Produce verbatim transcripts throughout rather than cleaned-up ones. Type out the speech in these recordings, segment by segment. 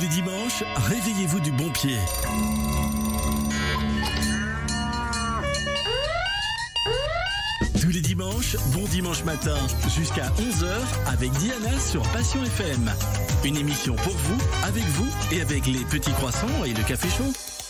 les dimanches, réveillez-vous du bon pied. Tous les dimanches, bon dimanche matin, jusqu'à onze heures avec Diana sur Passion F M. Une émission pour vous, avec vous et avec les petits croissants et le café chaud.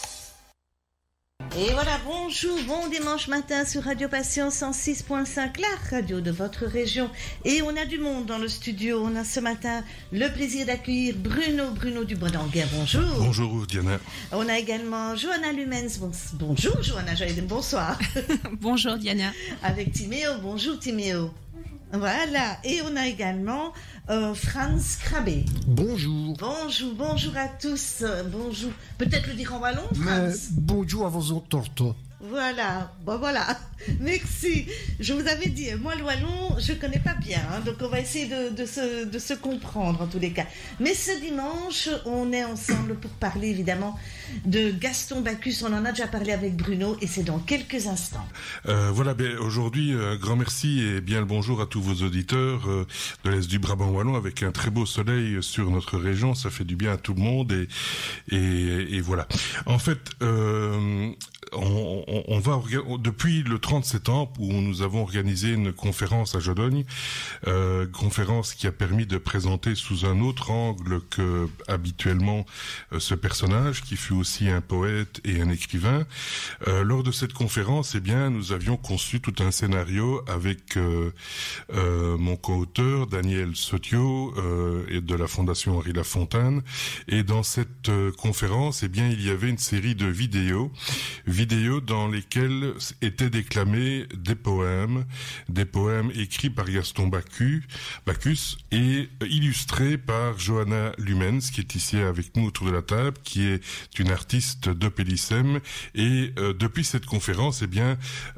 Et voilà, bonjour, bon dimanche matin sur Radio Passion cent six point cinq, la radio de votre région. Et on a du monde dans le studio. On a ce matin le plaisir d'accueillir Bruno, Bruno Dubredanguer, bonjour. Bonjour Diana. On a également Johanna Lumens, bon, bonjour Johanna, j'allais dire bonsoir. Bonjour Diana. Avec Timéo, bonjour Timéo. Voilà, et on a également euh, Franz Krabbe. Bonjour. Bonjour, bonjour à tous. Euh, bonjour. Peut-être le dire en wallon, Franz. Mais bonjour à vos autres. Voilà, bon voilà, merci. Je vous avais dit, moi le wallon, je connais pas bien, hein, donc on va essayer de, de, se, de se comprendre en tous les cas. Mais ce dimanche, on est ensemble pour parler évidemment de Gaston Bacchus. On en a déjà parlé avec Bruno et c'est dans quelques instants. Euh, voilà, ben, aujourd'hui, un grand merci et bien le bonjour à tous vos auditeurs euh, de l'Est du Brabant wallon avec un très beau soleil sur notre région. Ça fait du bien à tout le monde et, et, et voilà. En fait, euh, on, on, on va depuis le trente septembre où nous avons organisé une conférence à Jodogne, euh, conférence qui a permis de présenter sous un autre angle que habituellement euh, ce personnage qui fut aussi un poète et un écrivain. Euh, lors de cette conférence, eh bien, nous avions conçu tout un scénario avec euh, euh, mon co-auteur Daniel Sotio euh, et de la Fondation Henri Lafontaine. Et dans cette euh, conférence, eh bien, il y avait une série de vidéos, vidéos dans lesquelles étaient déclamés des poèmes, des poèmes écrits par Gaston Bacchus, Bacchus et illustrés par Johanna Lumens, qui est ici avec nous autour de la table, qui est une artiste de Pélissem. Et euh, depuis cette conférence, eh bien,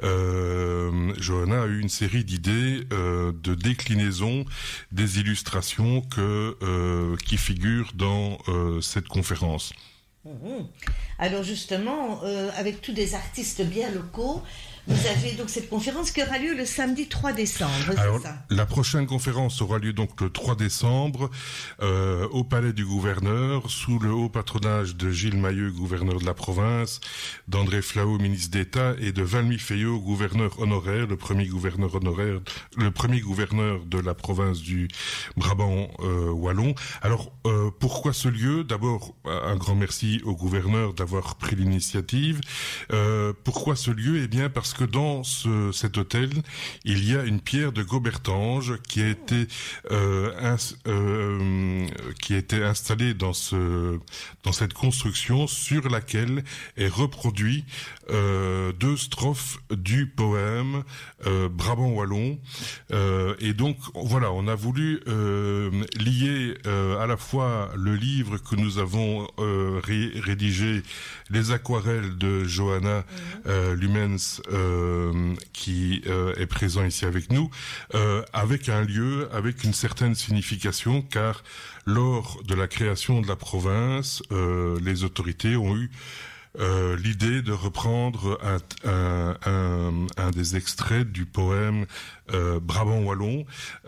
euh, Johanna a eu une série d'idées euh, de déclinaison des illustrations que euh, qui figurent dans euh, cette conférence. Mmh. Alors justement, euh, avec tous des artistes bien locaux, vous avez donc cette conférence qui aura lieu le samedi trois décembre, c'est Alors, ça ? La prochaine conférence aura lieu donc le trois décembre euh, au Palais du Gouverneur, sous le haut patronage de Gilles Mailleux, gouverneur de la province, d'André Flao, ministre d'État, et de Valmy Feillot, gouverneur honoraire, le premier gouverneur honoraire, le premier gouverneur de la province du Brabant euh, wallon. Alors, euh, pourquoi ce lieu ? D'abord, un grand merci au gouverneur d'avoir pris l'initiative. Euh, pourquoi ce lieu ? Eh bien, parce que dans ce, cet hôtel, il y a une pierre de Gobertange qui a été euh, ins, euh, qui a été installée dans ce dans cette construction sur laquelle est reproduit euh, deux strophes du poème euh, Brabant wallon. Euh, et donc voilà, on a voulu euh, lier euh, à la fois le livre que nous avons euh, ré, rédigé, les aquarelles de Johanna euh, Lumens, euh, qui euh, est présent ici avec nous, euh, avec un lieu, avec une certaine signification, car lors de la création de la province, euh, les autorités ont eu Euh, l'idée de reprendre un, un, un, un des extraits du poème euh, Brabant wallon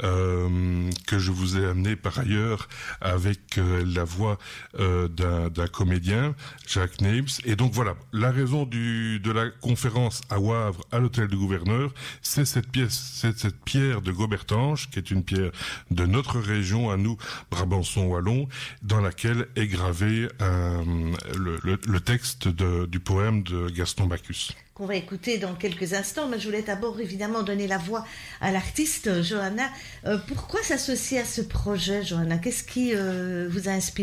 euh, que je vous ai amené par ailleurs avec euh, la voix euh, d'un, d'un comédien, Jacques Neibs. Et donc voilà, la raison du, de la conférence à Wavre, à l'hôtel du gouverneur, c'est cette pièce, c'est cette pierre de Gobertange, qui est une pierre de notre région, à nous, Brabançon wallon, dans laquelle est gravé un, le, le, le texte De, du poème de Gaston Bacchus. Qu'on va écouter dans quelques instants, mais je voulais d'abord évidemment donner la voix à l'artiste Johanna. Euh, pourquoi s'associer à ce projet, Johanna ? Qu'est-ce qui euh, vous a inspiré ?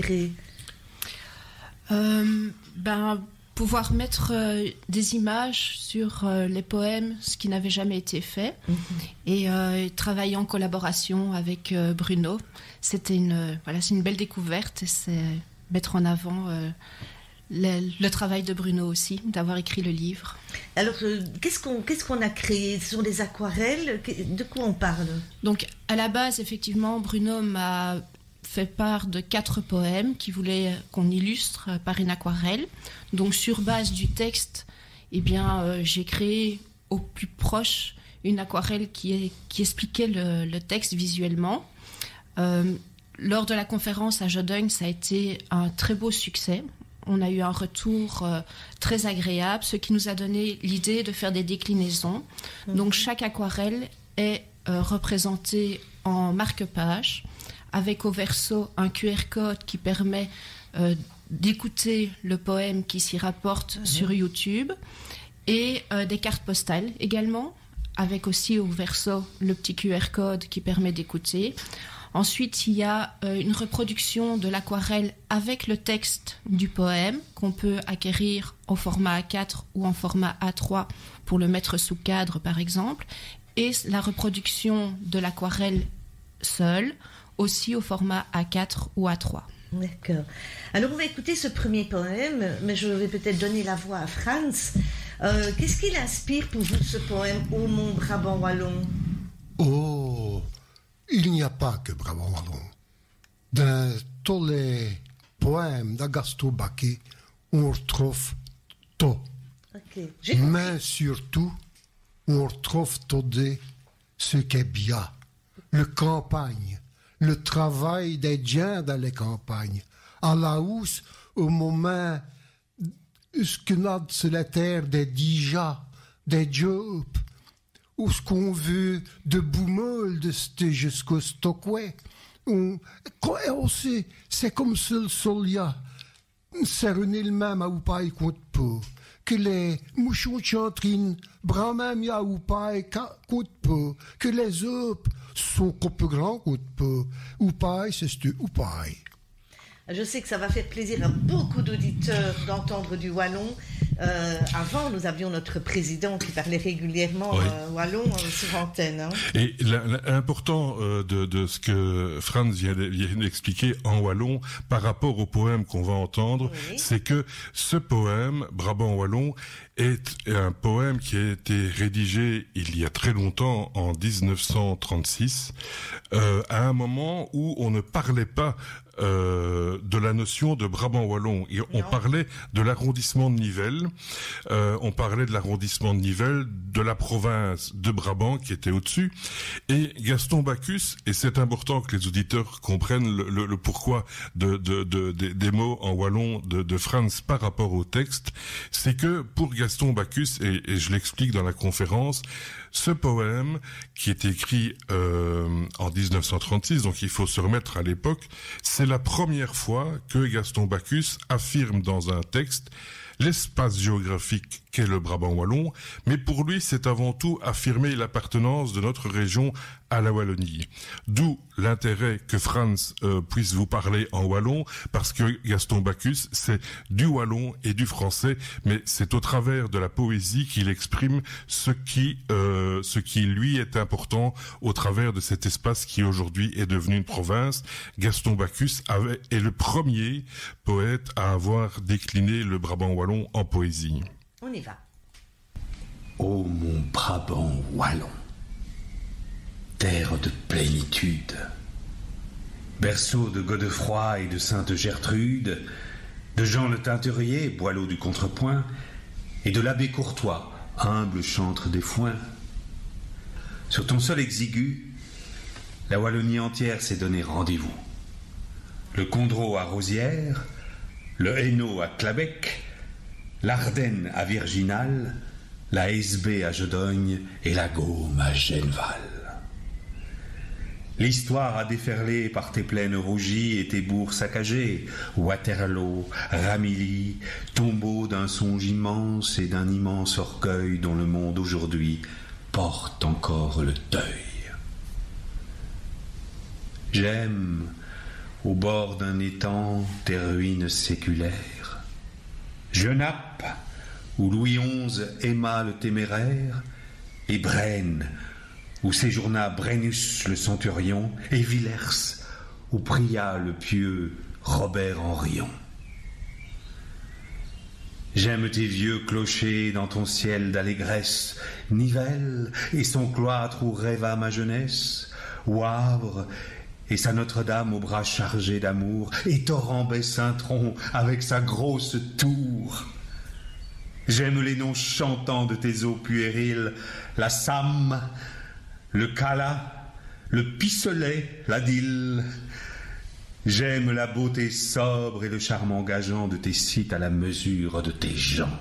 euh, Ben, pouvoir mettre euh, des images sur euh, les poèmes, ce qui n'avait jamais été fait, mm-hmm. et euh, travailler en collaboration avec euh, Bruno. C'était une, euh, voilà, c'est une belle découverte, et c'est mettre en avant euh, Le, le travail de Bruno aussi, d'avoir écrit le livre. Alors, euh, qu'est-ce qu'on, qu'est-ce qu'on a créé ? Ce sont des aquarelles ? De quoi on parle ? Donc, à la base, effectivement, Bruno m'a fait part de quatre poèmes qu'il voulait qu'on illustre par une aquarelle. Donc, sur base du texte, eh bien, euh, j'ai créé au plus proche une aquarelle qui, est, qui expliquait le, le texte visuellement. Euh, lors de la conférence à Jodogne, ça a été un très beau succès. On a eu un retour euh, très agréable, ce qui nous a donné l'idée de faire des déclinaisons. Mmh. Donc chaque aquarelle est euh, représentée en marque-page, avec au verso un Q R code qui permet euh, d'écouter le poème qui s'y rapporte mmh. sur YouTube, et euh, des cartes postales également, avec aussi au verso le petit Q R code qui permet d'écouter. Ensuite, il y a euh, une reproduction de l'aquarelle avec le texte du poème qu'on peut acquérir au format A quatre ou en format A trois pour le mettre sous cadre, par exemple, et la reproduction de l'aquarelle seule, aussi au format A quatre ou A trois. D'accord. Alors, on va écouter ce premier poème, mais je vais peut-être donner la voix à Frans. Euh, qu'est-ce qui l'inspire pour vous, ce poème « Ô mon Brabant wallon » ? Oh, il n'y a pas que Brabant wallon. Dans tous les poèmes de Gaston Bacquet, on retrouve tout. Okay. Mais surtout, on retrouve tout de ce qui est bien. Le campagne, le travail des gens dans les campagnes. À la housse, au moment ce qu'on a sur la terre des dija, des jobs, ou ce qu'on veut de boumol, de jusqu'au stockway. On, on sait, c'est comme ça le solia. C'est rené le même à oupaï compte pas. Que les mouchons chantrines, bramam ya oupaï compte pas. Que les autres sont peu grands compte pas. Oupaï, c'est ce oupaï. Je sais que ça va faire plaisir à beaucoup d'auditeurs d'entendre du wallon. Euh, avant, nous avions notre président qui parlait régulièrement oui. euh, wallon euh, sur antenne. Hein. Et l'important euh, de, de ce que Frans vient, vient d'expliquer en wallon par rapport au poème qu'on va entendre, oui. c'est que ce poème, Brabant wallon, est un poème qui a été rédigé il y a très longtemps, en dix-neuf cent trente-six, euh, à un moment où on ne parlait pas Euh, de la notion de Brabant wallon. Et on non. parlait de l'arrondissement de Nivelles, euh, on parlait de l'arrondissement de Nivelles, de la province de Brabant qui était au-dessus, et Gaston Bacchus, et c'est important que les auditeurs comprennent le, le, le pourquoi de, de, de, de, des mots en wallon de, de Frans par rapport au texte, c'est que pour Gaston Bacchus, et, et je l'explique dans la conférence, ce poème, qui est écrit euh, en dix-neuf cent trente-six, donc il faut se remettre à l'époque, c'est la première fois que Gaston Bacchus affirme dans un texte l'espace géographique qu'est le Brabant wallon, mais pour lui, c'est avant tout affirmer l'appartenance de notre région à la Wallonie. D'où l'intérêt que Frans euh, puisse vous parler en wallon, parce que Gaston Bacchus, c'est du wallon et du français, mais c'est au travers de la poésie qu'il exprime ce qui, euh, ce qui lui est important au travers de cet espace qui aujourd'hui est devenu une province. Gaston Bacchus avait, est le premier poète à avoir décliné le Brabant wallon en poésie. On y va. Ô mon Brabant wallon, terre de plénitude, berceau de Godefroy et de Sainte Gertrude, de Jean le Teinturier, boileau du contrepoint, et de l'abbé Courtois, humble chantre des foins. Sur ton sol exigu, la Wallonie entière s'est donné rendez-vous. Le Condro à Rosières, le Hainaut à Clabec, l'Ardenne à Virginal, la S B à Jodogne et la Gaume à Genneval. L'histoire a déferlé par tes plaines rougies et tes bourgs saccagés, Waterloo, Ramilly, tombeau d'un songe immense et d'un immense orgueil dont le monde aujourd'hui porte encore le deuil. J'aime, au bord d'un étang, tes ruines séculaires. Genappe, où Louis onze aima le téméraire, et Braine, où séjourna Brennus le centurion, et Villers, où pria le pieux Robert Henrion. J'aime tes vieux clochers dans ton ciel d'allégresse, Nivelles et son cloître où rêva ma jeunesse, Wavre et sa Notre-Dame aux bras chargés d'amour, et Torrent-Baie-Saint-Tron avec sa grosse tour. J'aime les noms chantants de tes eaux puériles, la Sam, le Cala, le Pisselet, la Dille, J'aime la beauté sobre et le charme engageant de tes sites à la mesure de tes gens.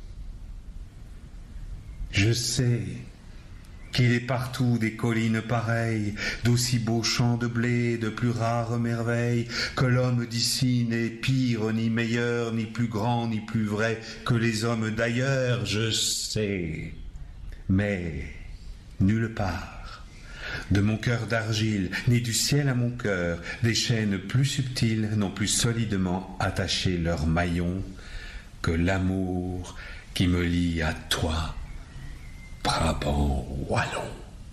Je sais qu'il est partout des collines pareilles, d'aussi beaux champs de blé, de plus rares merveilles, que l'homme d'ici n'est pire, ni meilleur, ni plus grand, ni plus vrai que les hommes d'ailleurs, je sais. Mais nulle part, de mon cœur d'argile, ni du ciel à mon cœur, des chaînes plus subtiles n'ont plus solidement attaché leurs maillons que l'amour qui me lie à toi, Brabant wallon.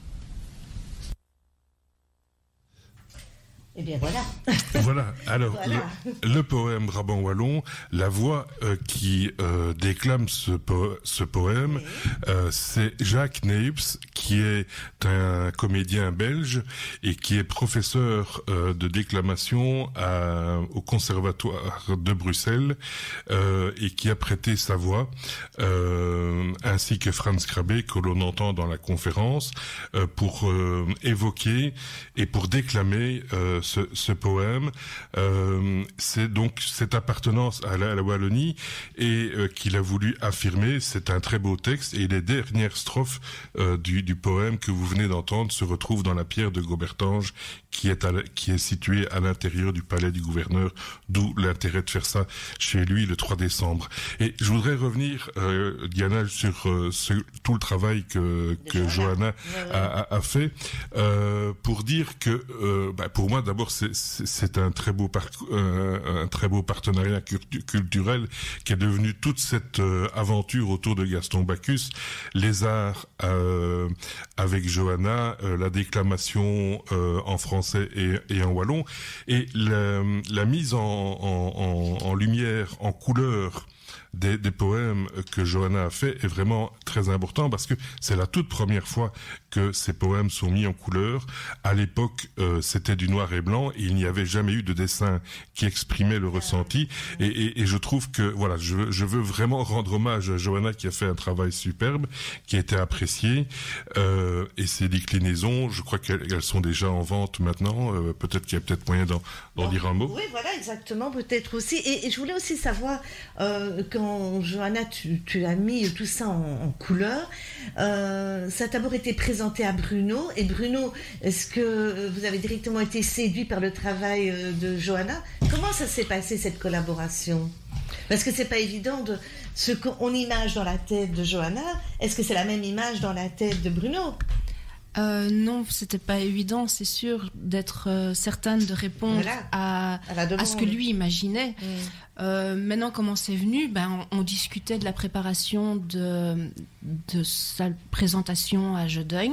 Eh bien voilà. Voilà, alors Voilà. Le, le poème Brabant wallon, la voix euh, qui euh, déclame ce, po- ce poème, Oui. euh, c'est Jacques Neyps, qui est un comédien belge et qui est professeur euh, de déclamation à, au Conservatoire de Bruxelles euh, et qui a prêté sa voix, euh, ainsi que Franz Krabbe, que l'on entend dans la conférence, euh, pour euh, évoquer et pour déclamer euh, ce, ce poème. Euh, c'est donc cette appartenance à la, à la Wallonie et euh, qu'il a voulu affirmer. C'est un très beau texte et les dernières strophes euh, du, du poème que vous venez d'entendre se retrouvent dans la pierre de Gobertange qui est, à la, qui est située à l'intérieur du palais du gouverneur, d'où l'intérêt de faire ça chez lui le trois décembre. Et je voudrais revenir, euh, Diana, sur euh, ce, tout le travail que, que Johanna Ouais, ouais. a, a, a fait euh, pour dire que, euh, bah, pour moi, d'abord, c'est, c'est, c'est un très beau par, euh, un très beau partenariat cultu- culturel qui est devenu toute cette euh, aventure autour de Gaston Bacchus, les arts euh, avec Johanna, euh, la déclamation euh, en français et, et en wallon, et la, la mise en, en, en, en lumière, en couleur des, des poèmes que Johanna a fait est vraiment très important parce que c'est la toute première fois que ces poèmes sont mis en couleur. À l'époque, euh, c'était du noir et blanc et il n'y avait jamais eu de dessin qui exprimait le ressenti. Et, et, et je trouve que voilà, je veux, je veux vraiment rendre hommage à Johanna qui a fait un travail superbe, qui a été apprécié. Euh, et ces déclinaisons, je crois qu'elles elles sont déjà en vente maintenant. Euh, peut-être qu'il y a peut-être moyen d'en, d'en Bon, dire un mot. Oui, voilà, exactement, peut-être aussi. Et, et je voulais aussi savoir, euh, quand Johanna, tu, tu as mis tout ça en, en couleur, euh, ça a d'abord été présenté à Bruno. Et Bruno, est-ce que vous avez directement été séduit par le travail euh, de Johanna? Comment ça s'est passé, cette collaboration? Parce que c'est pas évident de ce qu'on image dans la tête de Johanna. Est-ce que c'est la même image dans la tête de Bruno? Euh, non, c'était pas évident, c'est sûr, d'être euh, certaine de répondre Voilà. à, À la demande. à ce que lui imaginait. Mm. Euh, maintenant, comment c'est venu? Ben, on, on discutait de la préparation de, de sa présentation à Jodogne.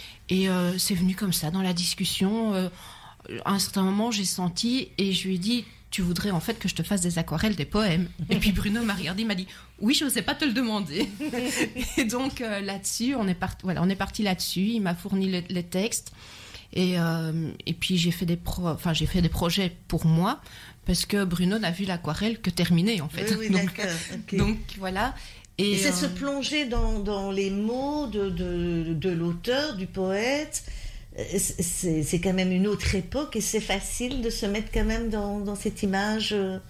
Et euh, c'est venu comme ça, dans la discussion. Euh, à un certain moment, j'ai senti et je lui ai dit, tu voudrais en fait que je te fasse des aquarelles, des poèmes. Et puis Bruno m'a regardé, il m'a dit, oui, je n'osais pas te le demander. Et donc euh, là-dessus, on est parti, voilà, on est parti là-dessus. Il m'a fourni le, les textes. Et, euh, et puis j'ai fait, des pro- enfin, j'ai fait des projets pour moi, parce que Bruno n'a vu l'aquarelle que terminée, en fait. Oui, oui, donc, d'accord. ok. donc voilà. Et, Et c'est euh, se plonger dans, dans les mots de, de, de l'auteur, du poète. Euh, C'est, c'est quand même une autre époque et c'est facile de se mettre quand même dans, dans cette image. euh.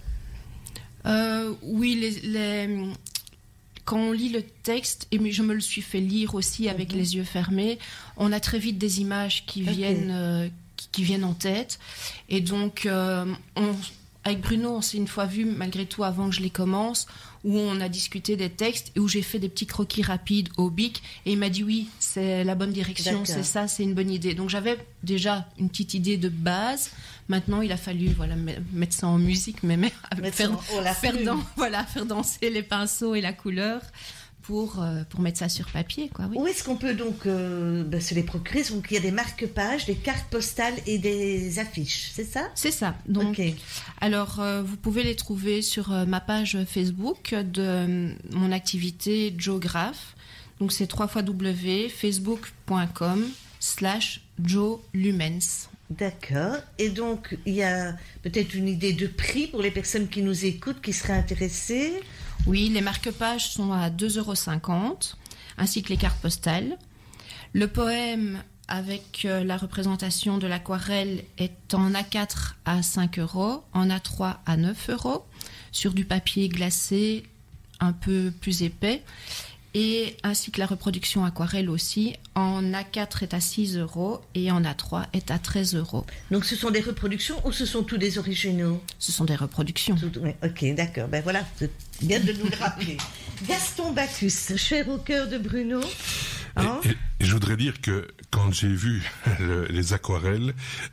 Euh, oui, les, les- quand on lit le texte, et je me le suis fait lire aussi avec Mhm. les yeux fermés, on a très vite des images qui, Ok. viennent, euh, qui, qui viennent en tête. Et donc, euh, on- avec Bruno, on s'est une fois vu, malgré tout, avant que je les commence, où on a discuté des textes et où j'ai fait des petits croquis rapides au bic. Et il m'a dit oui, c'est la bonne direction, D'accord. c'est ça, c'est une bonne idée. Donc j'avais déjà une petite idée de base. Maintenant, il a fallu voilà, me- mettre ça en musique, mais, mais Mettre faire, ça en- oh, la faire, plume. dan- voilà, faire danser les pinceaux et la couleur pour, euh, pour mettre ça sur papier. Quoi, oui. Où est-ce qu'on peut donc euh, ben, se les procurer? Donc il y a des marque-pages, des cartes postales et des affiches, c'est ça? C'est ça. Donc, Ok. alors, euh, vous pouvez les trouver sur euh, ma page Facebook de euh, mon activité Geographe. Donc, c'est w w w point facebook point com slash Joe Lumens. D'accord. Et donc il y a peut-être une idée de prix pour les personnes qui nous écoutent, qui seraient intéressées. Oui, les marque-pages sont à deux euros cinquante, ainsi que les cartes postales. Le poème avec euh, la représentation de l'aquarelle est en A quatre à cinq euros, en A trois à neuf euros, sur du papier glacé un peu plus épais, et ainsi que la reproduction aquarelle aussi, en A quatre est à six euros et en A trois est à treize euros. Donc ce sont des reproductions ou ce sont tous des originaux? Ce sont des reproductions. Tout, oui, ok, d'accord, ben voilà, c'est bien de nous le rappeler. Gaston Bacchus, cher au cœur de Bruno. Hein? Et, et, et je voudrais dire que quand j'ai vu le, les aquarelles,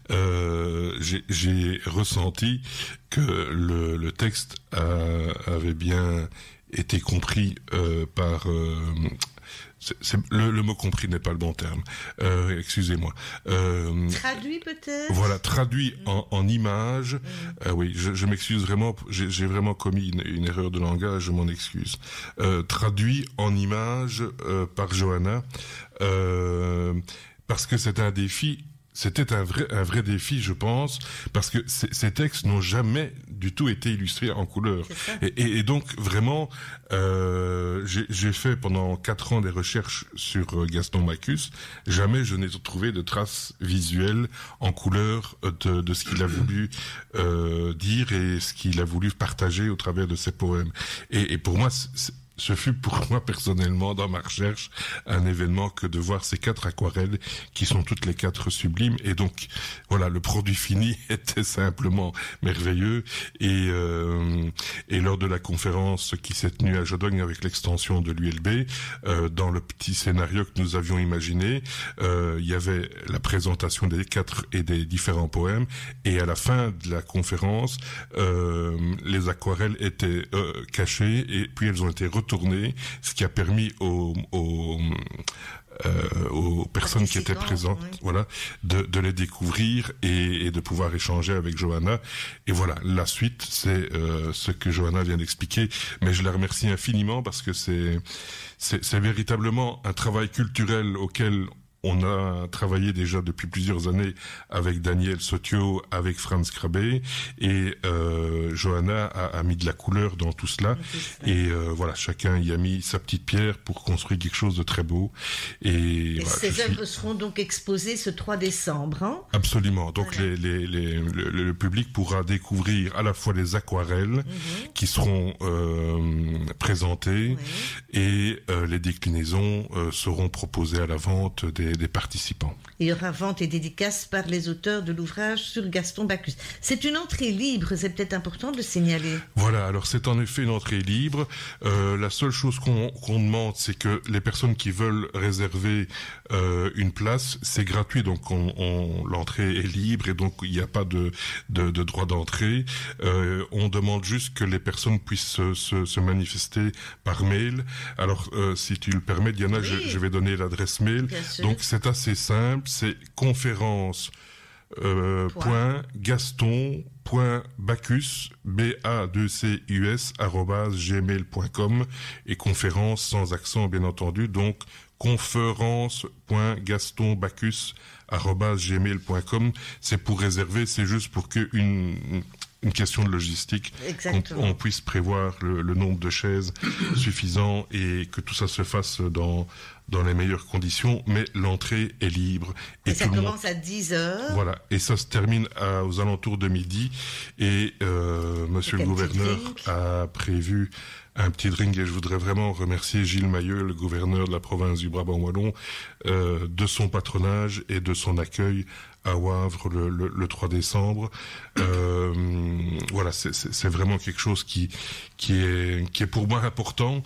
euh, j'ai, j'ai ressenti que le, le texte a, avait bien été compris euh, par... Euh, c'est, c'est, le, le mot compris n'est pas le bon terme. Euh, excusez-moi. Euh, traduit peut-être. Voilà, traduit mmh. en, en images. Mmh. Euh, oui, je, je m'excuse vraiment. J'ai, j'ai vraiment commis une, une erreur de langage. Je m'en excuse. Euh, traduit en images euh, par Johanna, euh, parce que c'est un défi. C'était un vrai, un vrai défi, je pense, parce que c- ces textes n'ont jamais du tout été illustrés en couleur. Et, et, et donc, vraiment, euh, j'ai, j'ai fait pendant quatre ans des recherches sur Gaston Bacchus. Jamais je n'ai trouvé de traces visuelles en couleur de, de ce qu'il a voulu euh, dire et ce qu'il a voulu partager au travers de ses poèmes. Et, et pour moi, c'est, ce fut pour moi personnellement dans ma recherche un événement que de voir ces quatre aquarelles qui sont toutes les quatre sublimes. Et donc voilà, le produit fini était simplement merveilleux. Et, euh, et lors de la conférence qui s'est tenue à Jodogne avec l'extension de l'U L B, euh, dans le petit scénario que nous avions imaginé, euh, il y avait la présentation des quatre et des différents poèmes. Et à la fin de la conférence, euh, les aquarelles étaient euh, cachées et puis elles ont été retournées. Tourné, ce qui a permis aux, aux, euh, aux personnes qui étaient présentes, oui. voilà, de, de les découvrir et, et de pouvoir échanger avec Johanna. Et voilà, la suite, c'est euh, ce que Johanna vient d'expliquer. Mais je la remercie infiniment parce que c'est, c'est, c'est véritablement un travail culturel auquel on a travaillé déjà depuis plusieurs années avec Daniel Sotio, avec Franz Krabbe, et euh, Johanna a, a mis de la couleur dans tout cela. Et euh, voilà, chacun y a mis sa petite pierre pour construire quelque chose de très beau. Et, et voilà, ces œuvres suis... seront donc exposées ce trois décembre. Hein Absolument. Donc voilà. les, les, les, le, le public pourra découvrir à la fois les aquarelles mm-hmm. qui seront euh, présentées, oui. et euh, les déclinaisons euh, seront proposées à la vente des des participants. Il y aura vente et dédicace par les auteurs de l'ouvrage sur Gaston Bacchus. C'est une entrée libre, c'est peut-être important de le signaler. Voilà, alors c'est en effet une entrée libre. Euh, la seule chose qu'on, qu'on demande, c'est que les personnes qui veulent réserver euh, une place, c'est gratuit, donc on, on, l'entrée est libre et donc il n'y a pas de, de, de droit d'entrée. Euh, on demande juste que les personnes puissent se, se, se manifester par mail. Alors, euh, si tu le permets, Diana, oui. je, je vais donner l'adresse mail. Donc, c'est assez simple, c'est conférence euh, point gaston point bacchus b a deux c u s arobase gmail point com et conférence sans accent bien entendu, donc conférence point gaston bacchus arobase gmail point com. C'est pour réserver, c'est juste pour que une une question de logistique, qu'on on puisse prévoir le, le nombre de chaises suffisant et que tout ça se fasse dans dans les meilleures conditions, mais l'entrée est libre. Et, et ça commence monde... à dix heures. Voilà, et ça se termine à, aux alentours de midi. Et euh, Monsieur le gouverneur a prévu un petit drink, et je voudrais vraiment remercier Gilles Mailleux, le gouverneur de la province du Brabant Wallon, euh, de son patronage et de son accueil à Wavre le, le, le trois décembre. Euh, voilà, c'est, c'est, c'est vraiment quelque chose qui qui est qui est pour moi important.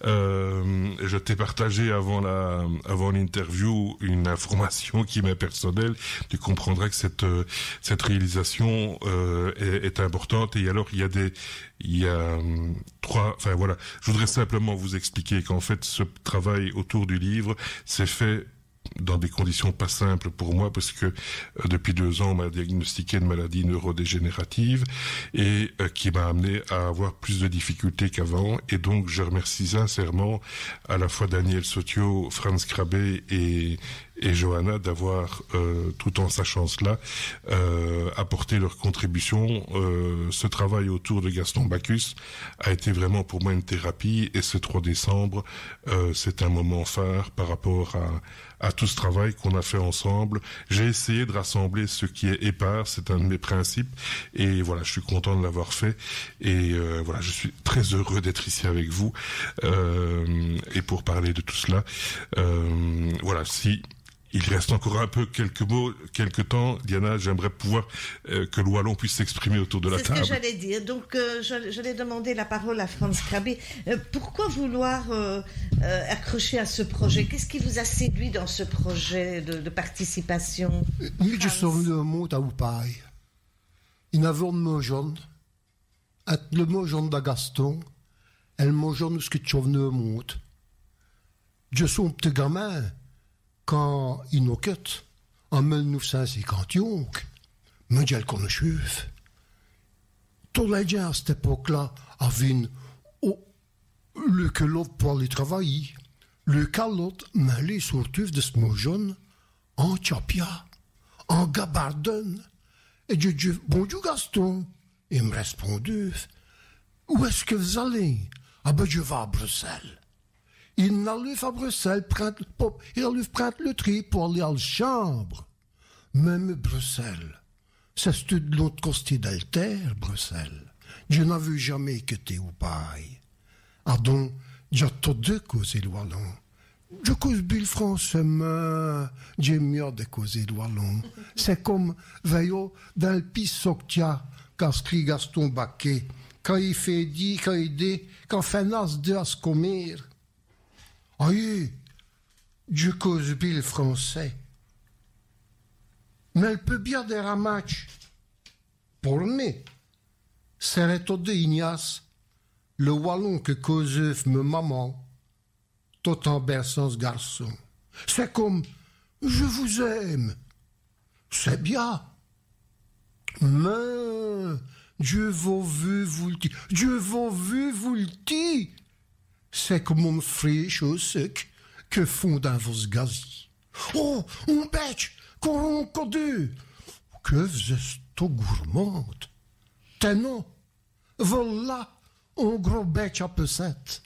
Euh, je t'ai partagé avant la avant l'interview une information qui m'est personnelle. Tu comprendras que cette cette réalisation euh, est, est importante. Et alors il y a des il y a hum, trois. Enfin voilà, je voudrais simplement vous expliquer qu'en fait ce travail autour du livre s'est fait dans des conditions pas simples pour moi, parce que euh, depuis deux ans on m'a diagnostiqué une maladie neurodégénérative et euh, qui m'a amené à avoir plus de difficultés qu'avant. Et donc je remercie sincèrement à la fois Daniel Sotio, Franz Krabbe et et Johanna d'avoir, euh, tout en sachant cela, euh, apporté leur contribution. Euh, ce travail autour de Gaston Bacchus a été vraiment pour moi une thérapie, et ce trois décembre, euh, c'est un moment phare par rapport à, à tout ce travail qu'on a fait ensemble. J'ai essayé de rassembler ce qui est épars, c'est un de mes principes, et voilà, je suis content de l'avoir fait, et euh, voilà, je suis très heureux d'être ici avec vous, euh, et pour parler de tout cela. Euh, voilà, si il reste encore un peu quelques mots, quelques temps, Diana, j'aimerais pouvoir euh, que le Wallon puisse s'exprimer autour de la table. C'est ce que j'allais dire. Donc, euh, j'allais demander la parole à Frans Krabbe. Euh, pourquoi vouloir euh, euh, accrocher à ce projet? Qu'est-ce qui vous a séduit dans ce projet de, de participation? Nu je som nu mot à Upai. In avon mojon, at le mojon da Gaston, el mojon nous que tchovne mot. Je som petit gamin, quand il nous quitte, en dix-neuf cent cinquante-cinq, me dit qu'on a chuf. Tous les gens à cette époque-là avaient oh, le calotte pour aller travailler, le calotte mêlé surtout de ce mojon, en tchapia, en gabardine. Et je dis, bonjour Gaston. Il me répondit, où est-ce que vous allez? Ah ben je vais à Bruxelles. Il n'allait à Bruxelles prendre, il allait prendre le tri pour aller à la chambre. Même Bruxelles, c'est de l'autre côté d'Alter, Bruxelles. Je n'avais jamais quitté au pays. Ah donc, j'ai tout de causer le wallon. Je cause bien le français, mais j'ai mieux de causer le wallon. C'est comme, voyons, dans le pisseau qu'il y a, quand scrit Gaston Bacchus, quand il fait dit, quand il dit, quand fait nas de à se commettre. Oui, je cause bien le français. Mais elle peut bien dire un match. Pour moi, c'est tout de Ignace, le wallon que cause me maman, tout en berçant ce garçon. C'est comme, je vous aime. C'est bien. Mais, Dieu vous veut vous le dit. Dieu vous veut vous le dit. C'est comme mon frère sec que font dans vos gazis. Oh, on bête, qu'on code. Que vous êtes tout gourmande. Tenons, voilà, un gros bête à pesette.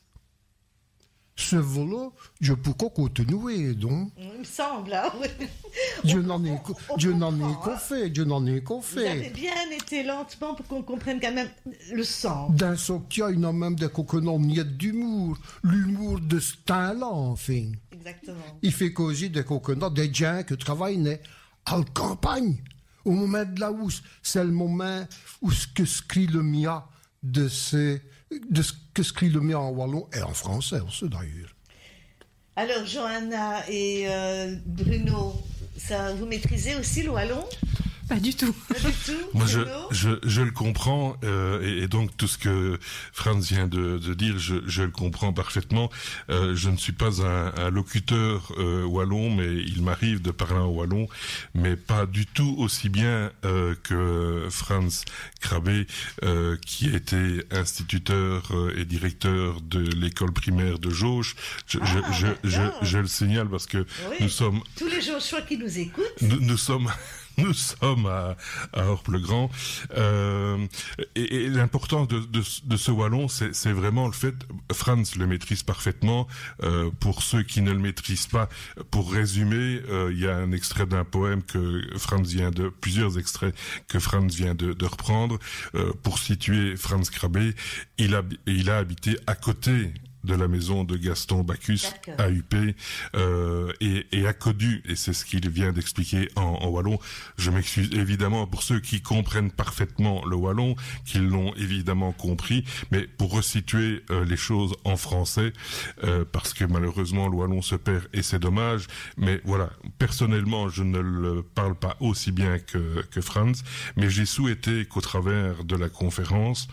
Ce volo, je peux continuer, donc. Il me semble, hein, oui. Je n'en ai qu'au fait, je n'en ai qu'au fait. Vous avez bien été lentement pour qu'on comprenne quand même le sens. Dans ce cas, il y a même des coconats miettes d'humour, l'humour de ce temps-là, enfin. Exactement. Il fait causer des coconats, des gens qui travaillent à la campagne. Au moment de la housse, c'est le moment où ce que scrit le mia de ces... de ce que scrit le mien en wallon et en français aussi d'ailleurs. Alors Johanna et euh, Bruno, ça, vous maîtrisez aussi le wallon? Pas du tout. Pas du tout. Moi, je, je, je le comprends, euh, et, et donc tout ce que Frans vient de, de dire, je, je le comprends parfaitement. Euh, je ne suis pas un, un locuteur euh, wallon, mais il m'arrive de parler en wallon, mais pas du tout aussi bien euh, que Frans Krabbe, euh, qui était instituteur euh, et directeur de l'école primaire de Jauche. Je, ah, je, je, je, je le signale parce que oui, nous sommes... Tous les Jauchois qui nous écoutent. Nous, nous sommes... Nous sommes à, à Orpe-le-Grand. Euh, et, et l'importance de, de, de ce wallon, c'est, c'est vraiment le fait, Frans le maîtrise parfaitement. Euh, pour ceux qui ne le maîtrisent pas, pour résumer, euh, il y a un extrait d'un poème que Frans vient de, plusieurs extraits que Frans vient de, de reprendre. Euh, pour situer Frans Krabbe, il a, il a habité à côté de la maison de Gaston Bacchus à U P euh, et, et a connu, et c'est ce qu'il vient d'expliquer en, en wallon. Je m'excuse évidemment pour ceux qui comprennent parfaitement le wallon, qui l'ont évidemment compris, mais pour resituer euh, les choses en français, euh, parce que malheureusement le wallon se perd et c'est dommage, mais voilà, personnellement je ne le parle pas aussi bien que, que Frans, mais j'ai souhaité qu'au travers de la conférence,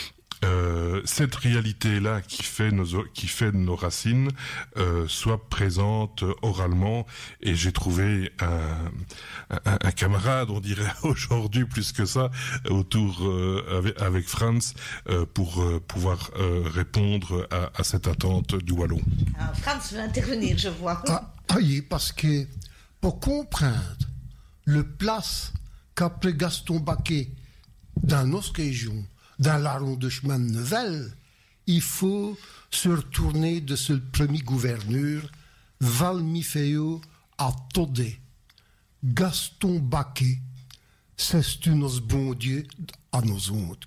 Euh, cette réalité-là qui fait nos qui fait nos racines euh, soit présente oralement, et j'ai trouvé un, un, un camarade, on dirait aujourd'hui plus que ça, autour euh, avec, avec Frans euh, pour euh, pouvoir euh, répondre à, à cette attente du wallon. Ah, Frans veut intervenir, je vois. Ah, ah oui, parce que pour comprendre le place qu'a pris Gaston Baquet dans notre région, dans l'arrondissement de Nivelles, il faut se retourner de ce premier gouverneur, Valmifeo à Todé. Gaston Baquet, c'est notre bon Dieu à nos autres.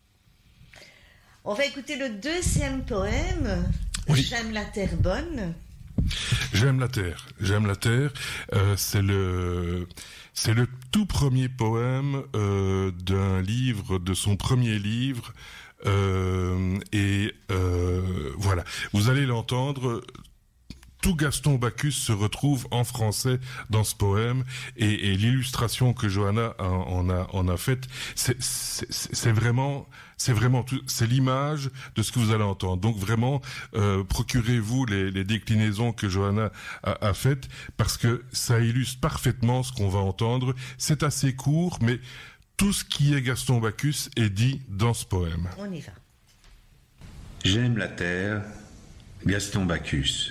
On va écouter le deuxième poème, Oui. J'aime la terre bonne. J'aime la terre, j'aime la terre. Euh, c'est le, c'est le tout premier poème euh, d'un livre, de son premier livre, euh, et euh, voilà. Vous allez l'entendre. Tout Gaston Bacchus se retrouve en français dans ce poème, et, et l'illustration que Johanna en a, en a faite, c'est, c'est, c'est vraiment, c'est vraiment tout, c'est l'image de ce que vous allez entendre. Donc vraiment, euh, procurez-vous les, les déclinaisons que Johanna a, a faites, parce que ça illustre parfaitement ce qu'on va entendre. C'est assez court, mais tout ce qui est Gaston Bacchus est dit dans ce poème. On y va. J'aime la terre, Gaston Bacchus.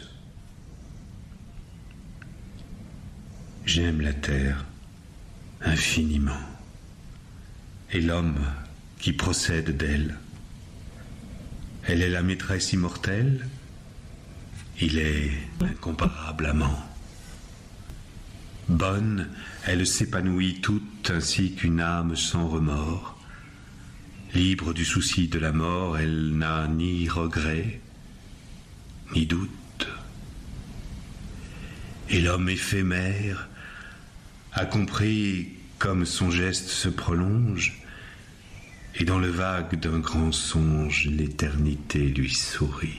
J'aime la terre infiniment, et l'homme qui procède d'elle. Elle est la maîtresse immortelle, il est incomparable amant. Bonne, elle s'épanouit toute ainsi qu'une âme sans remords. Libre du souci de la mort, elle n'a ni regret, ni doute. Et l'homme éphémère a compris comme son geste se prolonge, et dans le vague d'un grand songe, l'éternité lui sourit.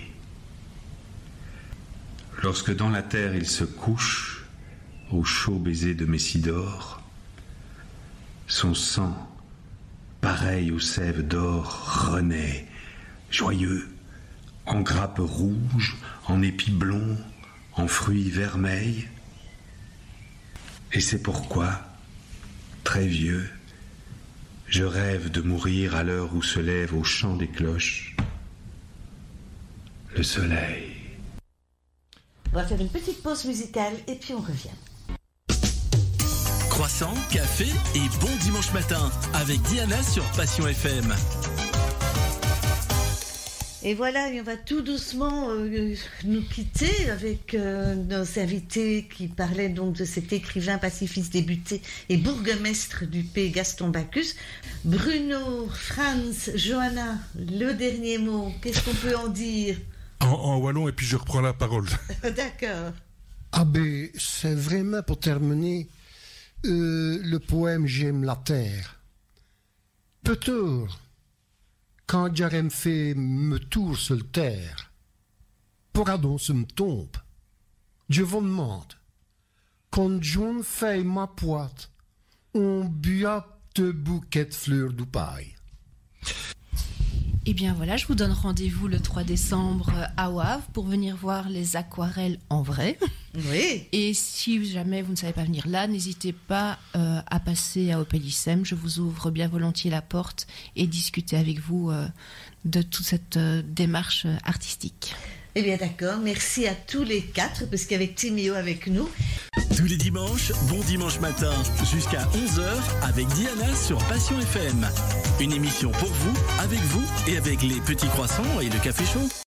Lorsque dans la terre il se couche, au chaud baiser de Messidor, son sang, pareil aux sèves d'or, renaît, joyeux, en grappes rouges, en épis blonds, en fruits vermeils. Et c'est pourquoi, très vieux, je rêve de mourir à l'heure où se lève au chant des cloches le soleil. On va faire une petite pause musicale et puis on revient. Croissant, café et bon dimanche matin avec Diana sur Passion F M. Et voilà, et on va tout doucement euh, nous quitter avec euh, nos invités qui parlaient donc de cet écrivain pacifiste débuté et bourgmestre du Pays, Gaston Bacchus. Bruno, Franz, Johanna, le dernier mot, qu'est-ce qu'on peut en dire? En, en wallon, et puis je reprends la parole. D'accord. Ah ben, c'est vraiment pour terminer euh, le poème J'aime la terre. Peut-être, quand j'aurais me fait me tour sur le terre, pour adon se me tombe, je vous demande, quand j'en fais ma poite, on buat de bouquet de fleurs du paille. Eh bien voilà, je vous donne rendez-vous le trois décembre à Wavre pour venir voir les aquarelles en vrai. Oui. Et si jamais vous ne savez pas venir là, n'hésitez pas euh, à passer à Opelissem. Je vous ouvre bien volontiers la porte et discuter avec vous euh, de toute cette euh, démarche euh, artistique. Eh bien d'accord, merci à tous les quatre, parce qu'avec Timéo avec nous. Tous les dimanches, bon dimanche matin jusqu'à onze heures avec Diana sur Passion F M. Une émission pour vous, avec vous et avec les petits croissants et le café chaud.